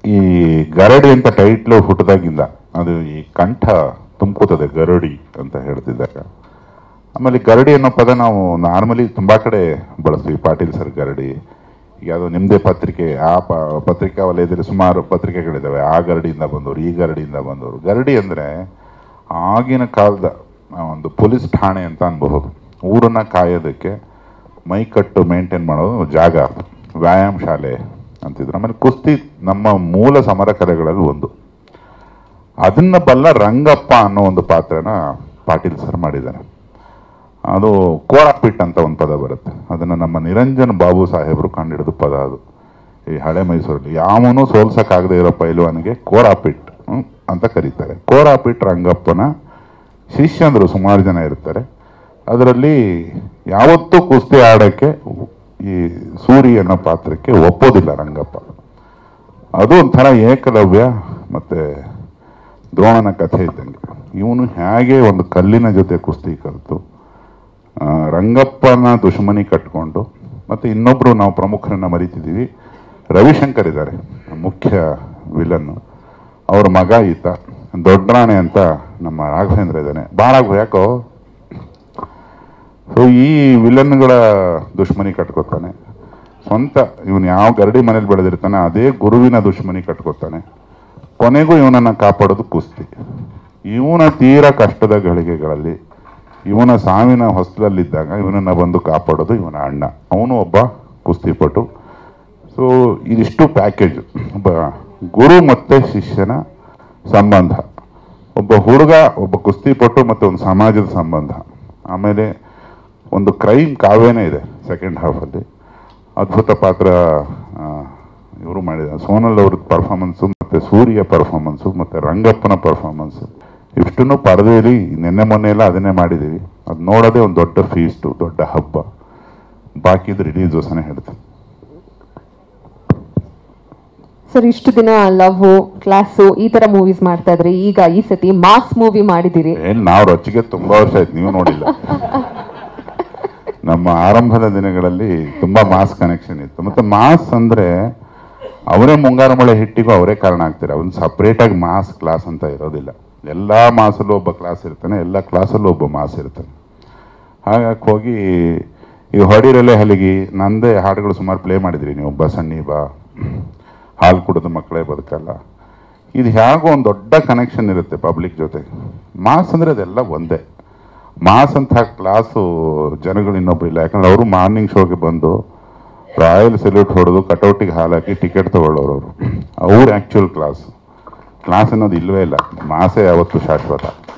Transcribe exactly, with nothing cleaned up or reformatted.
ಈ ಗರಡಿ ಅಂತ ಟೈಟ್ಲು ಹುಟ್ಟಿದಾಗಿಂದ ಅದು ಈ ಕಂಠ ತುಂಬ್ಕೋತದೆ ಗರಡಿ ಅಂತ ಹೇಳ್ತಿದ್ದಾಗ. ಆಮೇಲೆ ಗರಡಿ ಅನ್ನೋ ಪದ ನಾವು ನಾರ್ಮಲಿ ತುಂಬ ಕಡೆ ಬಳಸ್ತೀವಿ. ಪಾಟೀಲ್ ಸರ್ ಗರಡಿ, ಯಾವುದೋ ನಿಮ್ಮದೇ ಪತ್ರಿಕೆ, ಆ ಪ ಪತ್ರಿಕಾ ವಲಯದಲ್ಲಿ ಸುಮಾರು ಪತ್ರಿಕೆಗಳಿದ್ದಾವೆ. ಆ ಗರಡಿಯಿಂದ ಬಂದವರು, ಈ ಗರಡಿಯಿಂದ ಬಂದವರು. ಗರಡಿ ಅಂದರೆ ಆಗಿನ ಕಾಲದ ಒಂದು ಪೊಲೀಸ್ ಠಾಣೆ ಅಂತ ಅನ್ಬಹುದು. ಊರನ್ನು ಕಾಯೋದಕ್ಕೆ ಮೈಕಟ್ಟು ಮೇಂಟೈನ್ ಮಾಡೋದು ಜಾಗ, ವ್ಯಾಯಾಮ ಶಾಲೆ ಅಂತಿದ್ರು. ಆಮೇಲೆ ಕುಸ್ತಿ ನಮ್ಮ ಮೂಲ ಸಮರ ಕಲೆಗಳಲ್ಲಿ ಒಂದು. ಅದನ್ನ ಬಲ್ಲ ರಂಗಪ್ಪ ಅನ್ನೋ ಒಂದು ಪಾತ್ರನ ಪಾಟೀಲ್ ಸರ್ ಮಾಡಿದ್ದಾನೆ. ಅದು ಕೋರಾಪಿಟ್ ಅಂತ ಒಂದು ಪದ ಬರುತ್ತೆ. ಅದನ್ನು ನಮ್ಮ ನಿರಂಜನ್ ಬಾಬು ಸಾಹೇಬರು ಕಂಡಿಡಿದ ಪದ. ಅದು ಈ ಹಳೆ ಮೈಸೂರಲ್ಲಿ ಯಾವನೂ ಸೋಲ್ಸಕ್ಕಾಗದೇ ಇರೋ ಪೈಲ್ವಾನಿಗೆ ಕೋರಾಪಿಟ್ ಅಂತ ಕರೀತಾರೆ. ಕೋರಾಪಿಟ್ ರಂಗಪ್ಪನ ಶಿಷ್ಯಂದರು ಸುಮಾರು ಜನ ಇರ್ತಾರೆ. ಅದರಲ್ಲಿ ಯಾವತ್ತೂ ಕುಸ್ತಿ ಆಡೋಕ್ಕೆ ಈ ಸೂರಿ ಅನ್ನೋ ಪಾತ್ರಕ್ಕೆ ಒಪ್ಪೋದಿಲ್ಲ ರಂಗಪ್ಪ. ಅದು ಒಂಥರ ಏಕಲವ್ಯ ಮತ್ತು ದ್ರೋಣನ ಕಥೆ ಇದ್ದಂಗೆ. ಇವನು ಹೇಗೆ ಒಂದು ಕಲ್ಲಿನ ಜೊತೆ ಕುಸ್ತಿ ಕಲಿತು ರಂಗಪ್ಪನ ದುಶ್ಮನಿ ಕಟ್ಕೊಂಡು, ಮತ್ತು ಇನ್ನೊಬ್ಬರು ನಾವು ಪ್ರಮುಖರನ್ನ ಮರಿತಿದ್ದೀವಿ, ರವಿಶಂಕರ್ ಇದ್ದಾರೆ ಮುಖ್ಯ ವಿಲನ್ನು. ಅವ್ರ ಮಗ ಈತ ದೊಡ್ಡರಾಣೆ ಅಂತ ನಮ್ಮ ರಾಘವೇಂದ್ರ ಇದ್ದಾನೆ. ಭಾಳ ಯಾಕೋ ಸೊ ಈ ವಿಲನ್ಗಳ ದುಶ್ಮನಿ ಕಟ್ಕೋತಾನೆ. ಸ್ವಂತ ಇವನು ಯಾವ ಗರಡಿ ಮನೇಲಿ ಬೆಳೆದಿರ್ತಾನೆ ಅದೇ ಗುರುವಿನ ದುಶ್ಮನಿ ಕಟ್ಕೋತಾನೆ. ಕೊನೆಗೂ ಇವನನ್ನು ಕಾಪಾಡೋದು ಕುಸ್ತಿ. ಇವನ ತೀರ ಕಷ್ಟದ ಗಳಿಗೆಗಳಲ್ಲಿ, ಇವನ ಸಾವಿನ ಹೊಸಲಲ್ಲಿದ್ದಾಗ ಇವನನ್ನು ಬಂದು ಕಾಪಾಡೋದು ಇವನ ಅಣ್ಣ. ಅವನು ಒಬ್ಬ ಕುಸ್ತಿಪಟು. ಸೊ ಇದಿಷ್ಟು ಪ್ಯಾಕೇಜ್. ಒಬ್ಬ ಗುರು ಮತ್ತು ಶಿಷ್ಯನ ಸಂಬಂಧ, ಒಬ್ಬ ಹುಡುಗ, ಒಬ್ಬ ಕುಸ್ತಿಪಟು ಮತ್ತು ಒಂದು ಸಮಾಜದ ಸಂಬಂಧ. ಆಮೇಲೆ ಒಂದು ಕ್ರೈಮ್ ಕಾವ್ಯನೇ ಇದೆ ಸೆಕೆಂಡ್ ಹಾಫಲ್ಲಿ. ಅದ್ಭುತ ಪಾತ್ರ ಇವರು ಮಾಡಿದ್ದಾರೆ. ಸೋನಲ್ ಅವ್ರದ್ದು ಪರ್ಫಾರ್ಮೆನ್ಸು, ಮತ್ತು ಸೂರ್ಯ ಪರ್ಫಾರ್ಮೆನ್ಸು, ಮತ್ತು ರಂಗಪ್ಪನ ಪರ್ಫಾರ್ಮೆನ್ಸು ಇಷ್ಟನ್ನು ಪರದೆಯಲ್ಲಿ ನಿನ್ನೆ ಮೊನ್ನೆ ಎಲ್ಲ ಅದನ್ನೇ ಮಾಡಿದ್ದೀವಿ. ಅದು ನೋಡೋದೇ ಒಂದು ದೊಡ್ಡ ಫೀಸ್ಟು, ದೊಡ್ಡ ಹಬ್ಬ. ಬಾಕಿದು ರಿಲೀಸ್ ದಿವಸನೇ ಹೇಳ್ತೀನಿ. ಸರ್, ಇಷ್ಟು ದಿನ ಲವ್, ಕ್ಲಾಸು ಈ ತರ ಮೂವೀಸ್ ಮಾಡ್ತಾ ಇದ್ರಿ. ಈಗ ಈ ಸತಿ ಮಾಸ್ ಮೂವಿ ಮಾಡಿದಿರಿ. ಏನ್ ನಾವು ರೊಚ್ಚಿಗೆ ತುಂಬಾ ವರ್ಷ ಆಯ್ತು, ನೀವು ನೋಡಿಲ್ಲ. ನಮ್ಮ ಆರಂಭದ ದಿನಗಳಲ್ಲಿ ತುಂಬಾ ಮಾಸ್ ಕನೆಕ್ಷನ್ ಇತ್ತು. ಮತ್ತೆ ಮಾಸ್ ಅಂದ್ರೆ ಅವರೇ ಮುಂಗಾರು ಮಳೆ ಹಿಟ್ಟಿಗೂ ಅವರೇ ಕಾರಣ ಆಗ್ತಾರೆ. ಒಂದು ಸಪ್ರೇಟಾಗಿ ಮಾಸ್ ಕ್ಲಾಸ್ ಅಂತ ಇರೋದಿಲ್ಲ. ಎಲ್ಲ ಮಾಸಲ್ಲೂ ಒಬ್ಬ ಕ್ಲಾಸ್ ಇರ್ತಾನೆ, ಎಲ್ಲ ಕ್ಲಾಸಲ್ಲೂ ಒಬ್ಬ ಮಾಸ್ ಇರ್ತಾನೆ. ಹಾಗಾಗಿ ಹೋಗಿ ಈ ಹೊಡಿರಲ್ಲೇ ಹಲಿಗಿ ನಂದೇ ಹಾಡುಗಳು ಸುಮಾರು ಪ್ಲೇ ಮಾಡಿದ್ರಿ ನೀವು. ಬಸಣ್ಣಿ ಬಾ, ಹಾಲು ಕುಡಿದ ಮಕ್ಕಳೇ ಬದುಕಲ್ಲ. ಇದು ಹೇಗೋ ಒಂದು ದೊಡ್ಡ ಕನೆಕ್ಷನ್ ಇರುತ್ತೆ ಪಬ್ಲಿಕ್ ಜೊತೆ. ಮಾಸ್ ಅಂದರೆ ಅದೆಲ್ಲ ಒಂದೇ. ಮಾಸ್ ಅಂತ ಕ್ಲಾಸು ಜನಗಳು ಇನ್ನೊಬ್ರು ಇಲ್ಲ. ಯಾಕಂದ್ರೆ ಅವರು ಮಾರ್ನಿಂಗ್ ಶೋಗೆ ಬಂದು ರಾಯಲ್ ಸೆಲ್ಯೂಟ್ ಹೊಡೆದು ಕಟೌಟಿಗೆ ಹಾಲಾಕಿ ಟಿಕೆಟ್ ತೊಗೊಳ್ಳೋರು ಅವರು. ಅವ್ರು ಆ್ಯಕ್ಚುಯಲ್ ಕ್ಲಾಸ್. ಕ್ಲಾಸ್ ಅನ್ನೋದು ಇಲ್ಲವೇ ಇಲ್ಲ. ಮಾಸೇ ಯಾವತ್ತೂ ಶಾಶ್ವತ.